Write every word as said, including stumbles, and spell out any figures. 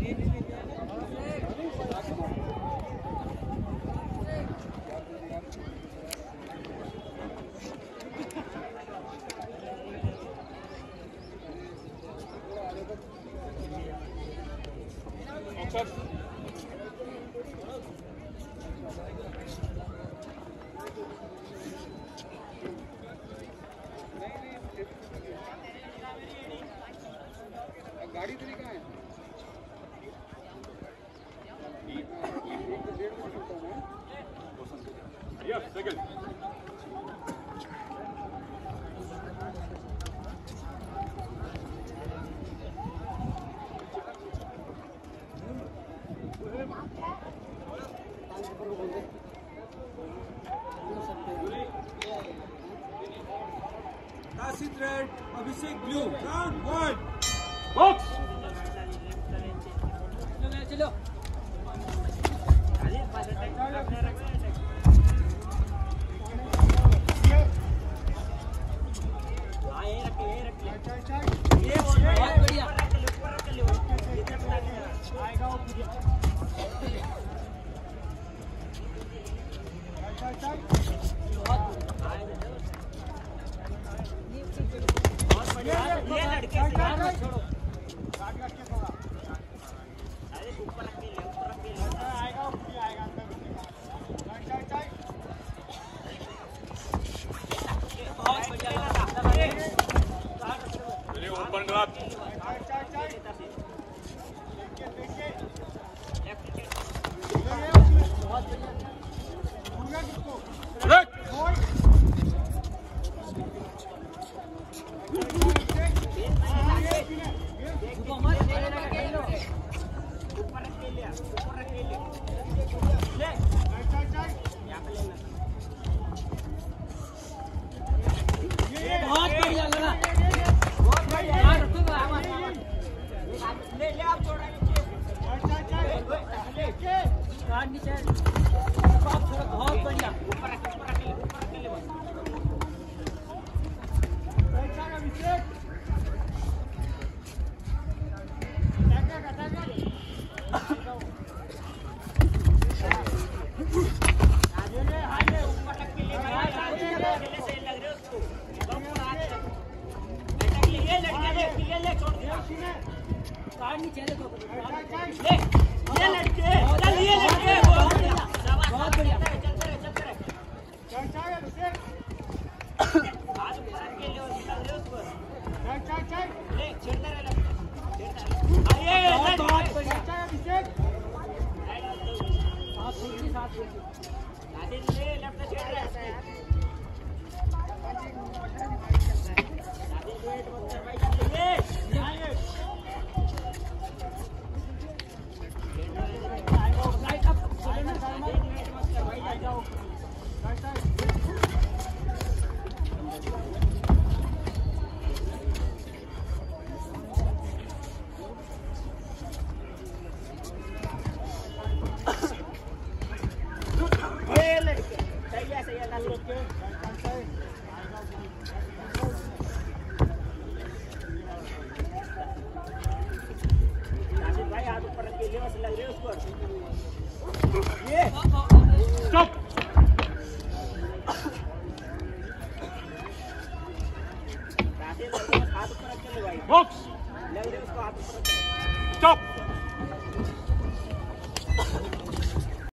गाड़ी तेरी कहाँ है? Yes, second. Tasid Red Abhishek Blue. Round one. Box. चलो ये लड़के छोड़ो ऊपर रख के ले ऊपर रख के ले आएगा ऊपर आएगा अंदर चल चल बहुत बढ़िया चलिए ओपन ग्राफ चल चल चल देखिए देखिए लेफ्ट बहुत बढ़िया पूरा किसको ब्रेक ऊपर रख के ले ऊपर रख के ले ले चल चल यहां पे लेना ये बहुत बढ़िया लगा बहुत बढ़िया यार रखूंगा ले ले आप छोड़ा चल चल लेके काट नीचे आप छोड़ा बहुत बढ़िया ऊपर रख ऊपर रख ले ऊपर रख ले बस चल चल अभिषेक नीचे ले ले ये लड़के चल ये लड़के बहुत बढ़िया बहुत बढ़िया चल चल चल चल चल अभिषेक आज ऊपर के ले और निकाल दे उसको चल चल चल ले छेड़ता रहे छेड़ता अरे बहुत बढ़िया चल अभिषेक साथ पूछी साथ पूछी आधे ले लेफ्ट से छेड़ रहा है आधे वेट मत कर भाई ये लाइट अप चलना आधे वेट मत कर भाई आ जाओ चल चल भाई हाथ ऊपर रख के ले बस लग रहे उसको ये स्टॉप हाथ ऊपर रख के ले भाई बॉक्स लग रहे उसको हाथ ऊपर रख के स्टॉप